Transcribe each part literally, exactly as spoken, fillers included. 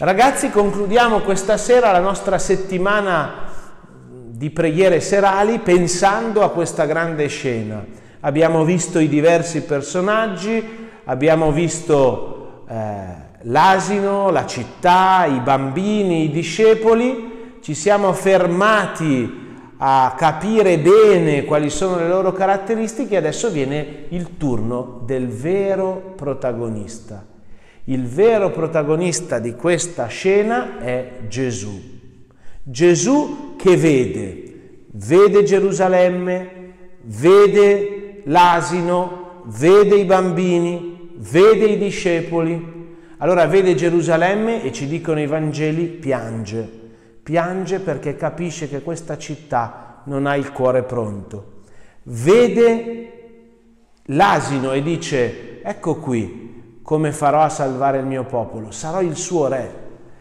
Ragazzi, concludiamo questa sera la nostra settimana di preghiere serali pensando a questa grande scena. Abbiamo visto i diversi personaggi, abbiamo visto eh, l'asino, la città, i bambini, i discepoli, ci siamo fermati a capire bene quali sono le loro caratteristiche e adesso viene il turno del vero protagonista. Il vero protagonista di questa scena è Gesù. Gesù che vede, vede Gerusalemme, vede l'asino, vede i bambini, vede i discepoli. Allora vede Gerusalemme e ci dicono i Vangeli, piange. Piange perché capisce che questa città non ha il cuore pronto. Vede l'asino e dice, ecco qui, come farò a salvare il mio popolo, sarò il suo re.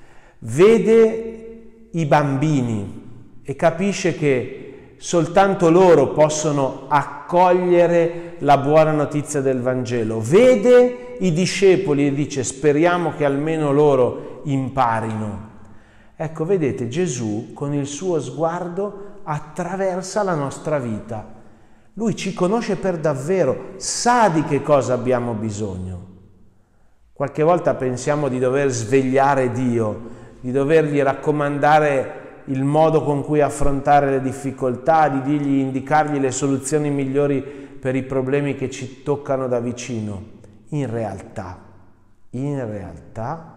Vede i bambini e capisce che soltanto loro possono accogliere la buona notizia del Vangelo. Vede i discepoli e dice, speriamo che almeno loro imparino. Ecco, vedete, Gesù con il suo sguardo attraversa la nostra vita. Lui ci conosce per davvero, sa di che cosa abbiamo bisogno. Qualche volta pensiamo di dover svegliare Dio, di dovergli raccomandare il modo con cui affrontare le difficoltà, di dirgli, indicargli le soluzioni migliori per i problemi che ci toccano da vicino. In realtà, in realtà,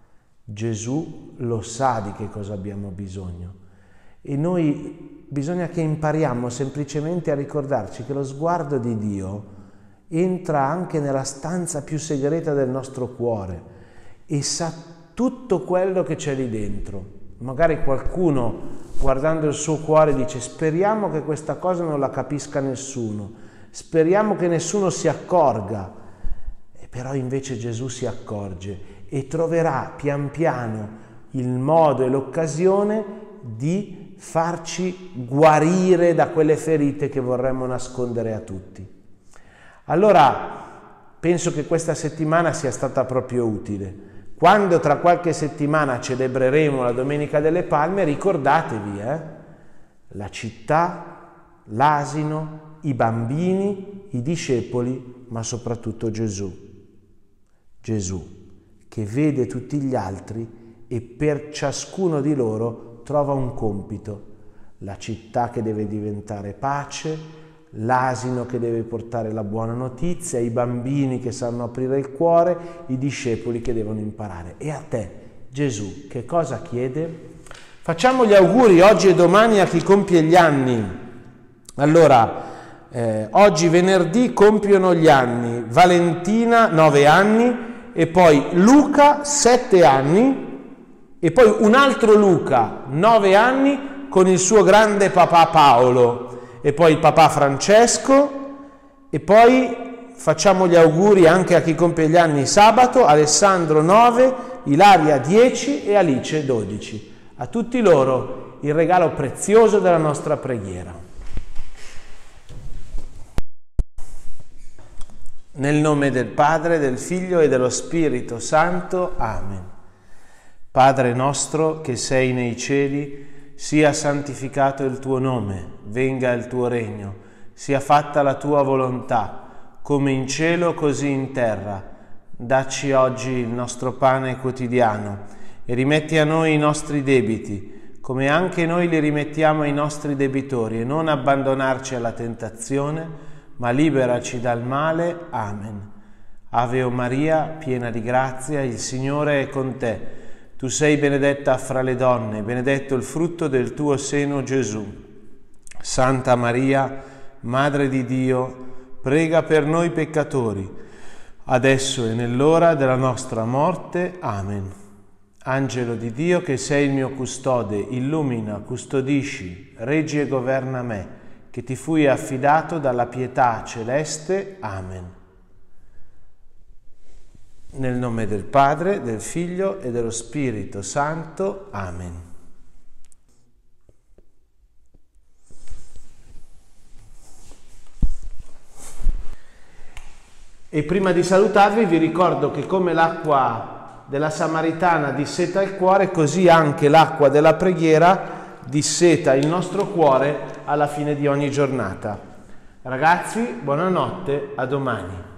Gesù lo sa di che cosa abbiamo bisogno e noi bisogna che impariamo semplicemente a ricordarci che lo sguardo di Dio entra anche nella stanza più segreta del nostro cuore e sa tutto quello che c'è lì dentro. Magari qualcuno guardando il suo cuore dice speriamo che questa cosa non la capisca nessuno, speriamo che nessuno si accorga, e però invece Gesù si accorge e troverà pian piano il modo e l'occasione di farci guarire da quelle ferite che vorremmo nascondere a tutti. Allora, penso che questa settimana sia stata proprio utile. Quando tra qualche settimana celebreremo la Domenica delle Palme, ricordatevi, eh? La città, l'asino, i bambini, i discepoli, ma soprattutto Gesù. Gesù, che vede tutti gli altri e per ciascuno di loro trova un compito. La città che deve diventare pace, l'asino che deve portare la buona notizia, i bambini che sanno aprire il cuore, i discepoli che devono imparare. E a te, Gesù, che cosa chiede? Facciamo gli auguri oggi e domani a chi compie gli anni. Allora, eh, oggi venerdì compiono gli anni Valentina, nove anni, e poi Luca, sette anni, e poi un altro Luca, nove anni, con il suo grande papà Paolo, e poi il papà Francesco, e poi facciamo gli auguri anche a chi compie gli anni sabato, Alessandro nove, Ilaria dieci e Alice dodici. A tutti loro il regalo prezioso della nostra preghiera. Nel nome del Padre, del Figlio e dello Spirito Santo. Amen. Padre nostro che sei nei cieli, sia santificato il tuo nome, venga il tuo regno, sia fatta la tua volontà, come in cielo così in terra. Dacci oggi il nostro pane quotidiano e rimetti a noi i nostri debiti, come anche noi li rimettiamo ai nostri debitori, e non abbandonarci alla tentazione, ma liberaci dal male. Amen. Ave o Maria, piena di grazia, il Signore è con te. Tu sei benedetta fra le donne, benedetto il frutto del tuo seno, Gesù. Santa Maria, Madre di Dio, prega per noi peccatori, adesso e nell'ora della nostra morte. Amen. Angelo di Dio, che sei il mio custode, illumina, custodisci, reggi e governa me, che ti fui affidato dalla pietà celeste. Amen. Nel nome del Padre, del Figlio e dello Spirito Santo. Amen. E prima di salutarvi vi ricordo che come l'acqua della Samaritana disseta il cuore, così anche l'acqua della preghiera disseta il nostro cuore alla fine di ogni giornata. Ragazzi, buonanotte, a domani.